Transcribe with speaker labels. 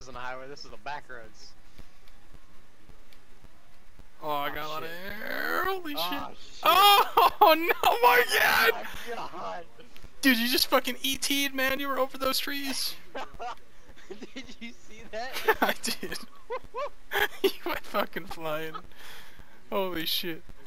Speaker 1: isn't a highway, this is the back roads.
Speaker 2: Oh, I got a lot of air. Holy shit.
Speaker 1: Shit.
Speaker 2: Oh no, my god!
Speaker 1: Oh my god!
Speaker 2: Dude, you just fucking ET'd, man. You were over those trees.
Speaker 1: Did you see that?
Speaker 2: I did. You went fucking flying. Holy shit.